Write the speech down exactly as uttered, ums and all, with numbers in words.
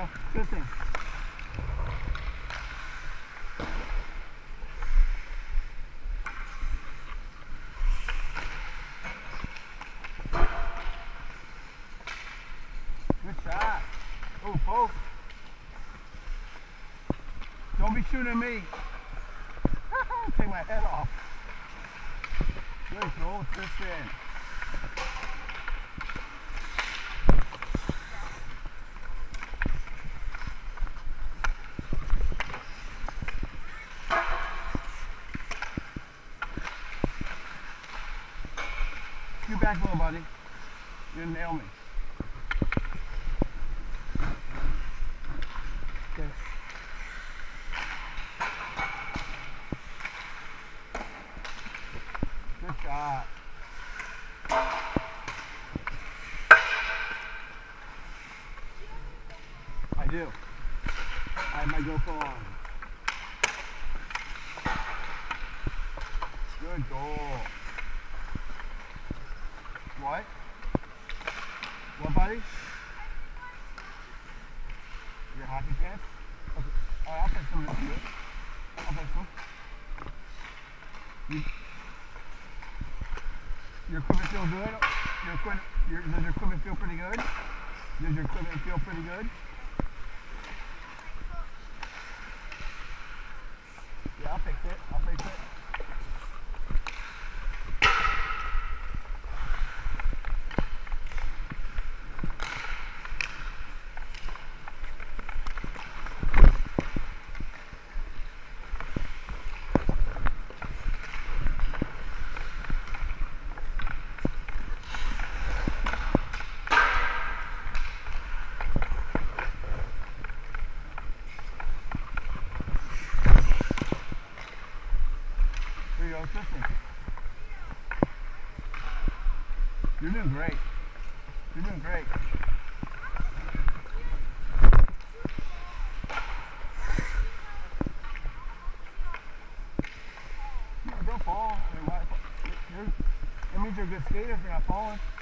go. Good thing. Good shot. Oh, poke. Don't be shooting me. Take my head off. Good goal, Tristan. Scoot back a little, buddy. You didn't nail me. Okay. Good shot. I do. I have my GoPro on. Good goal. What? What, buddy? Your hockey pants? Okay. All right, I'll fix them real quick. I'll fix them. You, your equipment feel good? Your equipment, your, does your equipment feel pretty good? Does your equipment feel pretty good? Yeah, I'll fix it. I'll fix it. Here you go, Tristan. You're doing great. You're doing great. No, don't fall. I mean, why, you're, that means you're a good skater if you're not falling.